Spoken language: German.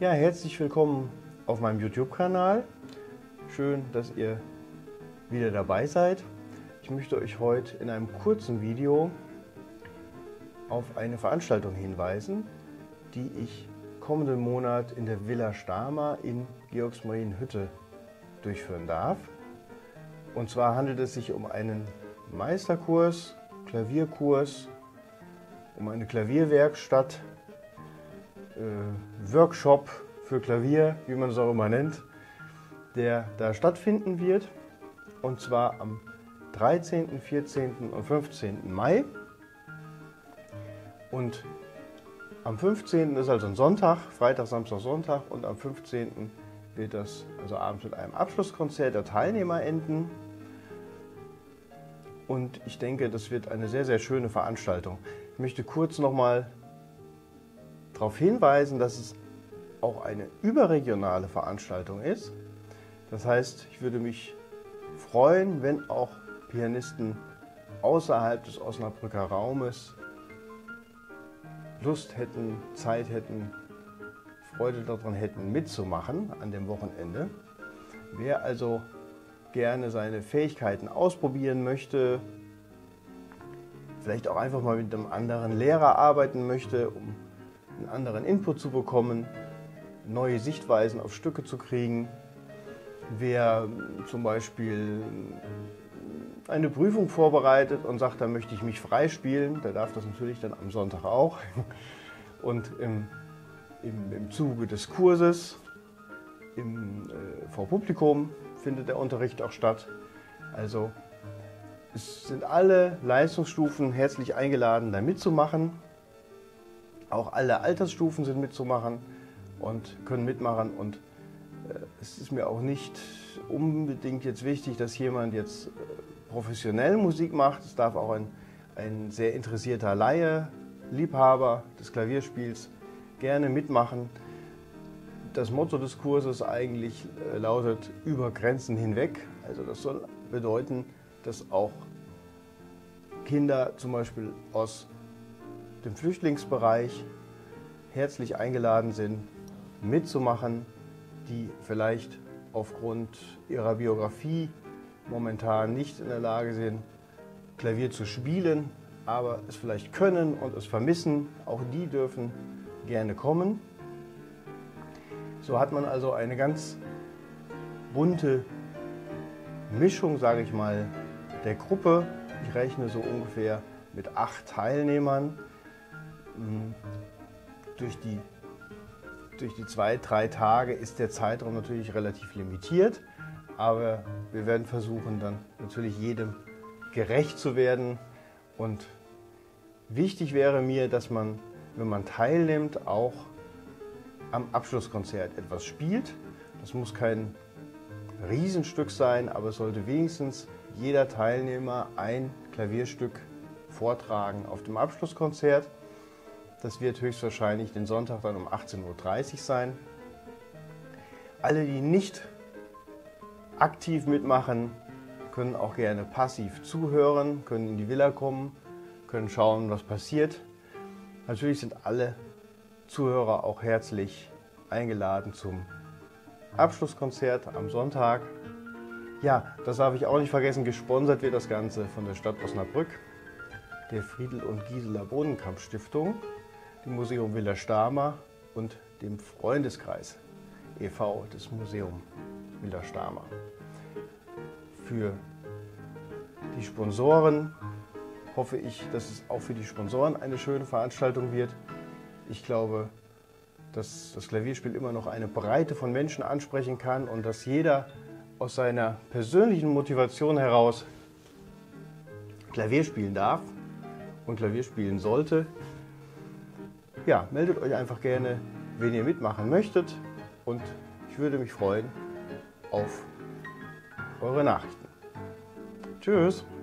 Ja, herzlich willkommen auf meinem YouTube-Kanal. Schön, dass ihr wieder dabei seid. Ich möchte euch heute in einem kurzen Video auf eine Veranstaltung hinweisen, die ich kommenden Monat in der Villa Stama in Georgsmarienhütte durchführen darf. Und zwar handelt es sich um einen Meisterkurs, Klavierkurs, um eine Klavierwerkstatt, Workshop für Klavier, wie man es auch immer nennt, der da stattfinden wird. Und zwar am 13., 14. und 15. Mai. Und am 15. ist also ein Sonntag, Freitag, Samstag, Sonntag, und am 15. wird das also abends mit einem Abschlusskonzert der Teilnehmer enden. Und ich denke, das wird eine sehr, sehr schöne Veranstaltung. Ich möchte kurz nochmal darauf hinweisen, dass es auch eine überregionale Veranstaltung ist. Das heißt, ich würde mich freuen, wenn auch Pianisten außerhalb des Osnabrücker Raumes Lust hätten, Zeit hätten, Freude daran hätten, mitzumachen an dem Wochenende. Wer also gerne seine Fähigkeiten ausprobieren möchte, vielleicht auch einfach mal mit einem anderen Lehrer arbeiten möchte, um einen anderen Input zu bekommen, neue Sichtweisen auf Stücke zu kriegen. Wer zum Beispiel eine Prüfung vorbereitet und sagt, da möchte ich mich freispielen, der darf das natürlich dann am Sonntag auch. Und im Zuge des Kurses, vor Publikum, findet der Unterricht auch statt. Also es sind alle Leistungsstufen herzlich eingeladen, da mitzumachen. Auch alle Altersstufen sind mitzumachen und können mitmachen. Und es ist mir auch nicht unbedingt jetzt wichtig, dass jemand jetzt professionell Musik macht. Es darf auch ein sehr interessierter Laie, Liebhaber des Klavierspiels gerne mitmachen. Das Motto des Kurses eigentlich lautet über Grenzen hinweg. Also das soll bedeuten, dass auch Kinder zum Beispiel aus dem Flüchtlingsbereich herzlich eingeladen sind, mitzumachen, die vielleicht aufgrund ihrer Biografie momentan nicht in der Lage sind, Klavier zu spielen, aber es vielleicht können und es vermissen. Auch die dürfen gerne kommen. So hat man also eine ganz bunte Mischung, sage ich mal, der Gruppe. Ich rechne so ungefähr mit 8 Teilnehmern. Durch die 2-3 Tage ist der Zeitraum natürlich relativ limitiert, aber wir werden versuchen, dann natürlich jedem gerecht zu werden. Und wichtig wäre mir, dass man, wenn man teilnimmt, auch am Abschlusskonzert etwas spielt. Das muss kein Riesenstück sein, aber es sollte wenigstens jeder Teilnehmer ein Klavierstück vortragen auf dem Abschlusskonzert. Das wird höchstwahrscheinlich den Sonntag dann um 18:30 Uhr sein. Alle, die nicht aktiv mitmachen, können auch gerne passiv zuhören, können in die Villa kommen, können schauen, was passiert. Natürlich sind alle Zuhörer auch herzlich eingeladen zum Abschlusskonzert am Sonntag. Ja, das darf ich auch nicht vergessen, gesponsert wird das Ganze von der Stadt Osnabrück, der Friedel und Gisela Bodenkamp Stiftung, dem Museum Villa Stama und dem Freundeskreis e.V. des Museum Villa Stama. Für die Sponsoren hoffe ich, dass es auch für die Sponsoren eine schöne Veranstaltung wird. Ich glaube, dass das Klavierspiel immer noch eine Breite von Menschen ansprechen kann und dass jeder aus seiner persönlichen Motivation heraus Klavier spielen darf und Klavier spielen sollte. Ja, meldet euch einfach gerne, wenn ihr mitmachen möchtet, und ich würde mich freuen auf eure Nachrichten. Tschüss!